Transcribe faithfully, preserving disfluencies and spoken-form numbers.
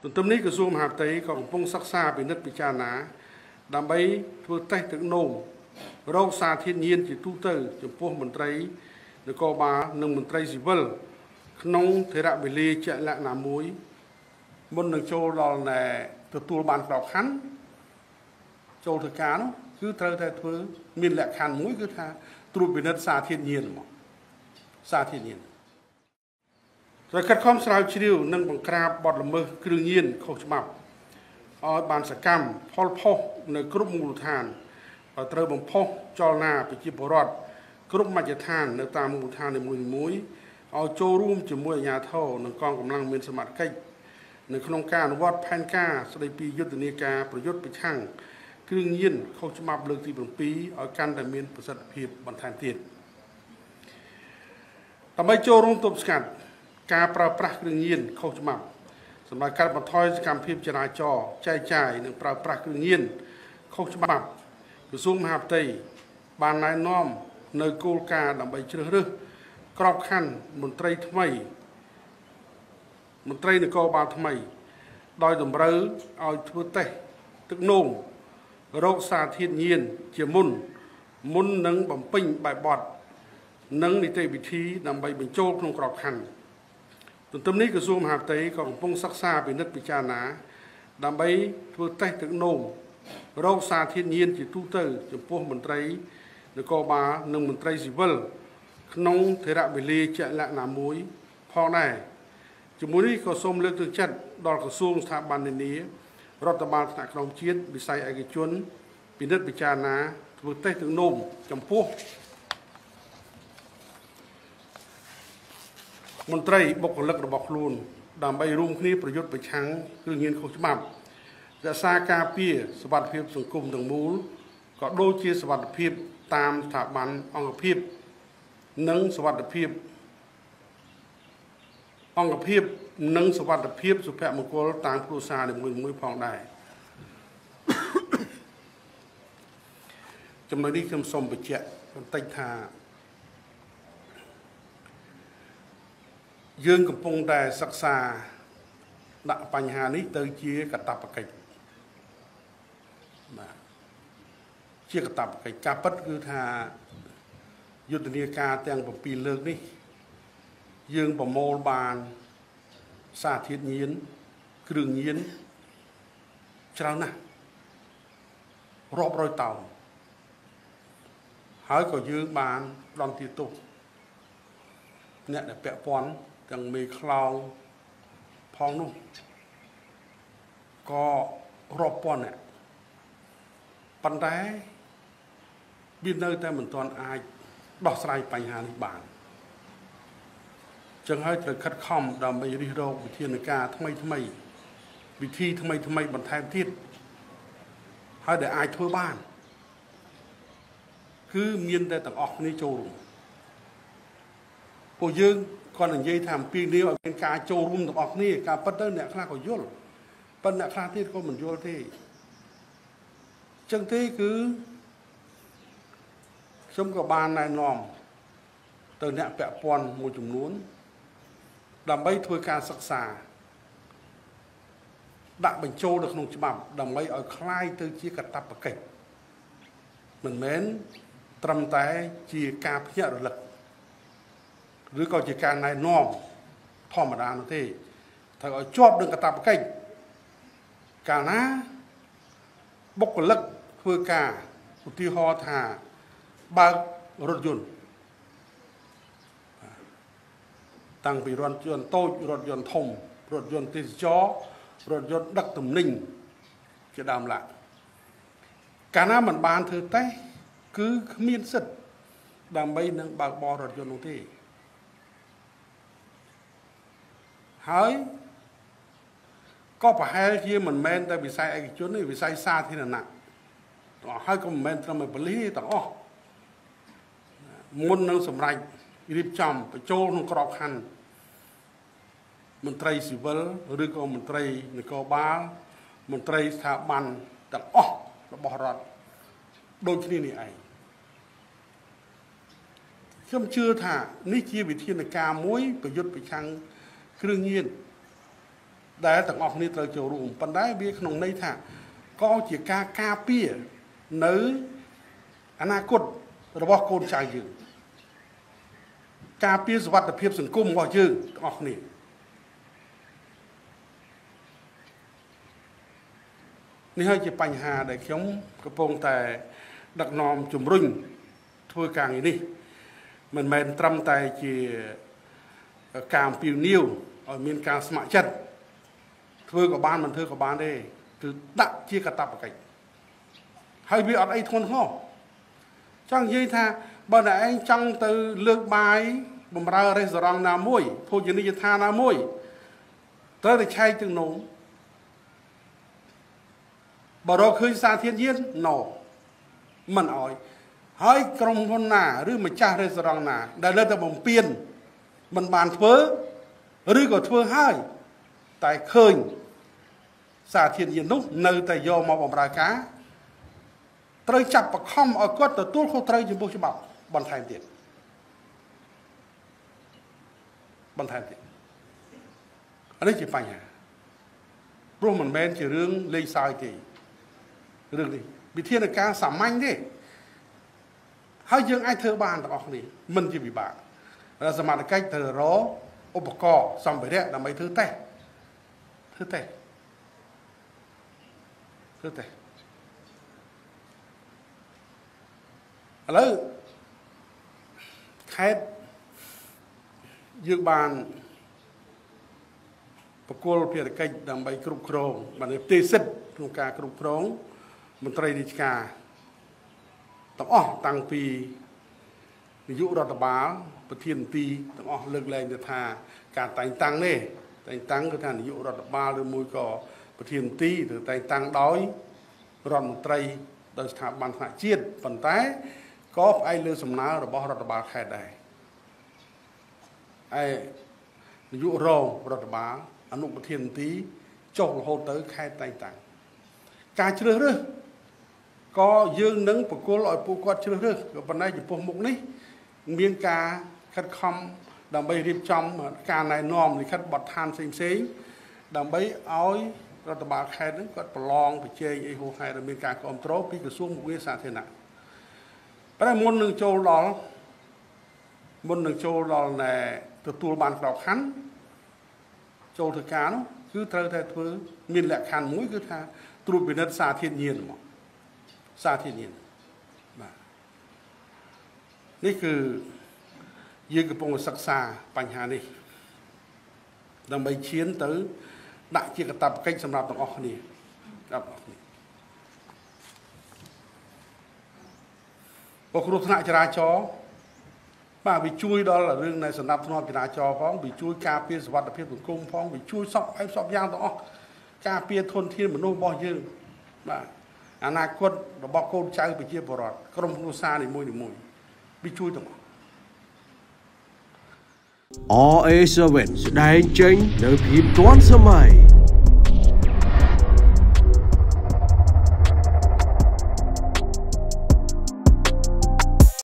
ទន្ទឹមនេះក្រសួងមហាផ្ទៃក៏កំពុងសិក្សាពិនិត្យពិចារណាដើម្បីធ្វើតេស្តទឹកនោមរោគសារធាតុញៀនជាទូទៅចំពោះមន្ត្រីនគរបាលនិងមន្ត្រីស៊ីវិលក្នុងថេរវេលាជាក់លាក់ណាមួយមុននឹងចូលដល់តែទទួលបានក្របខ័ណ្ឌចូលធ្វើការនោះគឺត្រូវតែធ្វើមានលក្ខខណ្ឌមួយគឺថាត្រួតពិនិត្យសារធាតុញៀនមកសារធាតុញៀនត្រូវខិតខំស្រាវជ្រាវនិងបង្ក្រាបបទល្មើសគ្រឿងញៀនខុសច្បាប់ឲ្យបានសកម្មផលផុសនៅគ្រប់មូលដ្ឋានឲ្យត្រូវបំផុសចលនាប្រជាពលរដ្ឋគ្រប់មជ្ឈដ្ឋាននៅតាមមូលដ្ឋាននីមួយៗឲ្យចូលរួមជាមួយអាជ្ញាធរនិងកងកម្លាំងមានសមត្ថកិច្ចនៅក្នុងការអនុវត្តផែនការស្តីពីយុទ្ធនាការប្រយុទ្ធប្រឆាំងគ្រឿងញៀនខុសច្បាប់លើកទី7ឲ្យកាន់តែមានប្រសិទ្ធភាពបន្ថែមទៀតដើម្បីចូលរួមទប់ស្កាត់ការប្រើប្រាស់គ្រឿងញៀនខុសច្បាប់សម្រាប់កាត់បន្ថយសកម្មភាពចរាចរណ៍ចែកចាយនិងប្រើប្រាស់គ្រឿងញៀនខុសច្បាប់ក្រសួងមហាផ្ទៃបានណែនាំនៅគោលការណ៍ដើម្បីជ្រើសរើសក្របខ័ណ្ឌមន្ត្រីថ្មីមន្ត្រីនគរបាលថ្មីដោយតម្រូវឲ្យធ្វើតេស្តទឹកនោមរោគសារធាតុញៀនជាមុនមុននឹងបំពេញបែបបទនិងនីតិវិធីដើម្បីបញ្ចូលក្នុងក្របខ័ណ្ឌទន្ទឹមនេះក្រសួងមហាផ្ទៃក៏កំពុងសិក្សាពិនិត្យពិចារណាដើម្បីធ្វើតេស្តទឹកនោមរោគសារធាតុញៀនជាទូទៅចំពោះមន្ត្រីនគរបាលនិងមន្ត្រីស៊ីវិលក្នុងថេរវេលាជាក់លាក់ណាមួយផងដែរជាមួយនេះក៏សូមលើកទឹកចិត្តដល់ក្រសួងស្ថាប័ននានារដ្ឋបាលថ្នាក់ក្រោមជាតិវិស័យឯកជនពិនិត្យពិចារណាធ្វើតេស្តទឹកនោមចំពោះមន្ត្រីបុគ្គលិករបស់ខ្លួនដើម្បីរួមគ្នាប្រយុទ្ធប្រឆាំងគ្រឿងញៀនខុសច្បាប់រក្សាការពារសុវត្ថិភាពសង្គមទាំងមូលក៏ដូចជាសុវត្ថិភាពតាមស្ថាប័នអង្គភាពនិងសុវត្ថិភាពអង្គភាពនិងសុវត្ថិភាពសុភមង្គលតាមគ្រួសារនីមួយៗផងដែរចំណុចនេះខ្ញុំសូមបញ្ជាក់បន្តិចថាយើងកំពុងតែសិក្សាដាក់បញ្ហានេះទៅជាកាតព្វកិច្ចបាទជាកាតព្វកិច្ចការពិតគឺថាយុទ្ធនាការទាំង7លើកនេះយើងប្រមូលបានសារធាតុញៀនគ្រឿងញៀនច្រើនណាស់រាប់រយតោនហើយក៏យើងបានផ្ដន្ទាទោសអ្នកដែលពាក់ព័ន្ធទាំងមេខ្លោងផងនោះក៏រាប់ពាន់អ្នកប៉ុន្តែវានៅតែមិនទាន់អាចដោះស្រាយបញ្ហានេះបានចឹងហើយត្រូវខិតខំដើម្បីរិះរកវិធានការថ្មីថ្មីវិធីថ្មីថ្មីបន្ថែមទៀតហើយដែលអាចធ្វើបានគឺមានតែទាំងអស់គ្នាចូលរួមពួកយើងគាត់និយាយថាអំពីនេះឲ្យមានការចូលរួមទាំងអស់គ្នាការពិតទៅអ្នកខ្លះក៏យល់ប៉ុន្តែអ្នកខ្លះទៀតក៏មិនយល់ទេចឹងទេគឺខ្ញុំក៏បានណែនាំទៅអ្នកពាក់ព័ន្ធមួយចំនួនដើម្បីធ្វើការសិក្សាដាក់បញ្ចូលនៅក្នុងច្បាប់ដើម្បីឲ្យคล้ายទៅជាកាតព្វកិច្ចមិនមែនត្រឹមតែជាការភ្ញាក់រលឹកឬក៏ជាការណែនាំធម្មតានោះទេត្រូវឲ្យជាប់នឹងកាតព្វកិច្ចកាលណាបុគ្គលិកធ្វើការឧទាហរណ៍ថាបើករថយន្តតាំងពីរថយន្តតូចរថយន្តធំរថយន្តទេសចររថយន្តដឹកទំនិញជាដើមឡើយកាលណាមិនបានធ្វើតេស្តគឺគ្មានសិទ្ធិដើម្បីនឹងបើកបររថយន្តនោះទេហើយក៏ប្រហែលជាមិនមែនតែវិស័យឯកជនទេវិស័យសាធារណៈទាំងអស់ហើយក៏មិនមែនត្រឹមតែប៉ូលីសទាំងអស់មុននឹងសម្រេចរៀបចំបញ្ចូលក្នុងក្របខ័ណ្ឌមន្ត្រីស៊ីវិលឬក៏មន្ត្រីនគរបាលមន្ត្រីស្ថាប័នទាំងអស់របស់រដ្ឋដូចគ្នានេះឯងខ្ញុំជឿថានេះជាវិធានការមួយប្រយុទ្ធប្រឆាំងគ្រឿងញៀនដែលទាំងអស់គ្នាត្រូវចូលរួមប៉ុន្តែវាក្នុងន័យថាក៏ជាការការពារនៅអនាគតរបស់កូនចៅយើងការពារសុវត្ថិភាពសង្គមរបស់យើងទាំងអស់គ្នានេះហើយជាបញ្ហាដែលខ្ញុំកំពុងតែដឹកនាំជំរុញធ្វើការងារនេះមិនមែនត្រឹមតែជាការអំពាវនាវឲ្យមានការស្ម័គ្រចិត្តធ្វើក៏បានមិនធ្វើក៏បានទេគឺដាក់ជាកាតព្វកិច្ចហើយវាអត់អីធ្ងន់ធ្ងរចង់និយាយថាបើតែឯងចង់ទៅលើកបាយបំរើរេស្តូរ៉ង់ណាមួយភោជនីយដ្ឋានណាមួយត្រូវតែឆែកទាំងនោះបើរកឃើញសារធាតុញៀនណូមិនអោយហើយក្រុមហ៊ុនណាឬម្ចាស់រេស្តូរ៉ង់ណាដែលនៅតែបំពេញមិនបានធ្វើឬក៏ធ្វើហើយតែឃើញសារធាតុញៀននោះនៅតែយកមកបម្រើការត្រូវចាប់បខំឲ្យគាត់ទទួលខុសត្រូវចំពោះច្បាប់បន្ថែមទៀតបន្ថែមទៀតនេះជាបញ្ហាព្រោះមិនមែនជារឿងលេងសើចទេរឿងនេះវិធានការសាមញ្ញទេហើយយើងអាចធ្វើបានទាំងអស់គ្នាមិនជាពិបាកសមត្ថកិច្ចត្រូវរកឧបករណ៍សម្ភារៈដើម្បីធ្វើតេស្តធ្វើតេស្តធ្វើតេស្តឥឡូវខេត្តយើងបានបកគលភារកិច្ចដើម្បីគ្រប់គ្រងបានផ្ទេរសិទ្ធិក្នុងការគ្រប់គ្រងមន្ត្រីរាជការទាំងអស់តាំងពីនាយករដ្ឋបាលប្រធានមន្ត្រីទាំងអស់លើកលែងទៅថាការតែងតាំងនេះតែងតាំងគឺថានាយករដ្ឋបាលឬមួយក៏ប្រធានមន្ត្រីឬតែងតាំងដោយរដ្ឋមន្ត្រីដោយស្ថាប័នថ្នាក់ជាតិប៉ុន្តែក៏ផ្អែកលើសំណើរបស់រដ្ឋបាលខេត្តដែរឯនាយករងរដ្ឋបាលអនុប្រធានមន្ត្រីចុះរហូតទៅខេត្តតែងតាំងការជ្រើសរើសក៏យើងនឹងបកគលឲ្យពួកគាត់ជ្រើសរើសក៏ប៉ុន្តែចំពោះមុខនេះមានការខិតខំដើម្បីរៀបចំការណែនាំលិខិតបទដ្ឋានផ្សេងផ្សេងដើម្បីឲ្យរដ្ឋបាលខេត្តនឹងគាត់ប្រឡងប្រជែងអីហូរហែដែលមានការគ្រប់គ្រងពីក្រសួងមុខងារសាធារណៈប៉ុន្តែមុននឹងចូលដល់មុននឹងចូលដល់ណែទទួលបានក្របខ័ណ្ឌចូលធ្វើការនោះគឺត្រូវតែធ្វើមានលក្ខខណ្ឌមួយគឺថាត្រួតពិនិត្យសារធាតុញៀនហ្មងសារធាតុញៀនបាទនេះគឺយើងកំពុងសិក្សាបញ្ហានេះដើម្បីឈានទៅដាក់ជាកាតព្វកិច្ចសម្រាប់ទាំងអស់គ្នាទាំងអស់គ្នាបកគ្រោះថ្នាក់ចរាចរណ៍បាទវាជួយដល់រឿងនៃសណ្ដាប់ធ្នាប់ចរាចរណ៍ផងវាជួយការពារសុវត្ថិភាពសង្គមផងវាជួយសពឯសពយ៉ាងទាំងអស់ការពារធនធានមនុស្សរបស់យើងបាទអនាគតរបស់កូនចៅប្រជាពលរដ្ឋក្រុមគ្រួសារនីមួយៗវាជួយទាំងអស់ R A seven ស្ដែងចេញនៅភាពទាន់សម័យ